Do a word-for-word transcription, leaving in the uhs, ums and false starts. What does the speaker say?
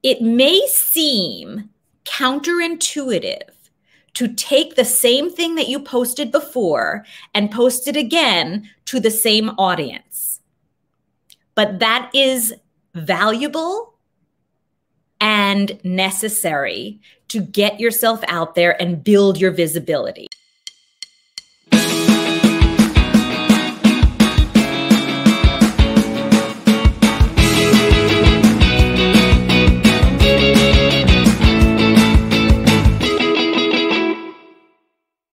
it may seem counterintuitive to take the same thing that you posted before and post it again to the same audience. But that is valuable and necessary to get yourself out there and build your visibility.